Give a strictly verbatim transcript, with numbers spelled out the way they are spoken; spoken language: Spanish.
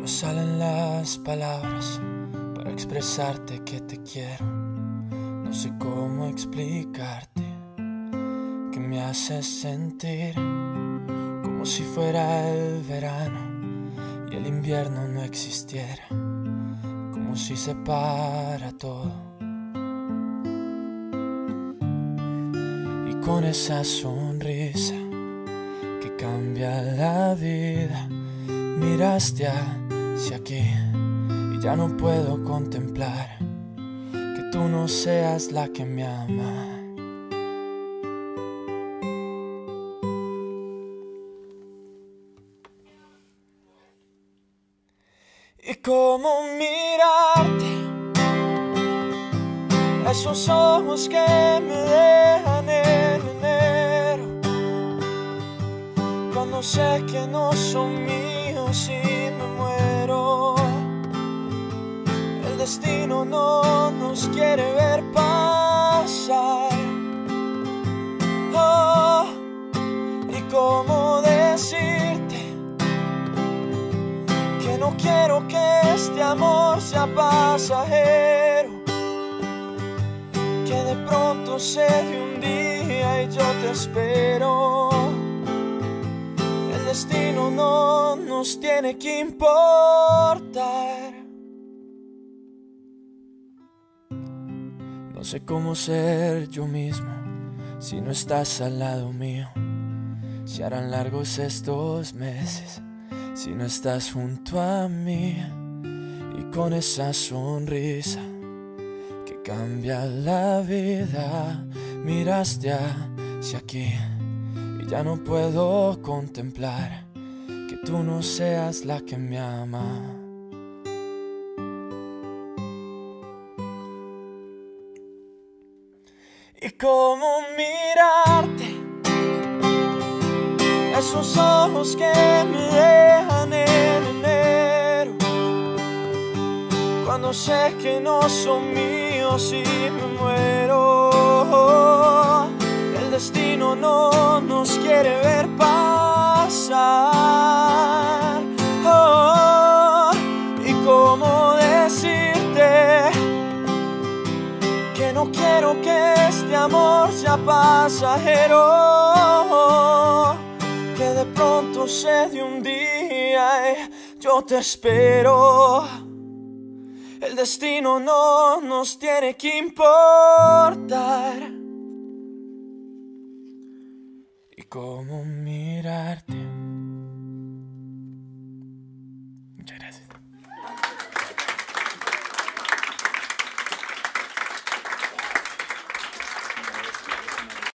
me salen las palabras para expresarte que te quiero. No sé cómo explicarte que me haces sentir como si fuera el verano y el invierno no existiera, como si se para todo. Y con esa sonrisa que cambia la vida, miraste hacia aquí y ya no puedo contemplar que tú no seas la que me ama. Y cómo mirarte, esos ojos que me dejan en enero, cuando sé que no son míos y me muero. El destino no nos quiere ver pasar. Oh, y cómo decirte que no quiero que este amor sea pasajero, que de pronto se dé un día y yo te espero. El destino no nos tiene que importar. No sé cómo ser yo mismo si no estás al lado mío. Se harán largos estos meses si no estás junto a mí. Y con esa sonrisa que cambia la vida, miraste hacia aquí y ya no puedo contemplar que tú no seas la que me ama. Y cómo mirarte, esos ojos que me dejan en enero, cuando sé que no son míos y me muero. El destino no nos quiere ver pasar. Oh, y cómo decirte que no quiero que este amor sea pasajero, que de pronto se dé un día y yo te espero. El destino no nos tiene que importar. Y cómo mirarte,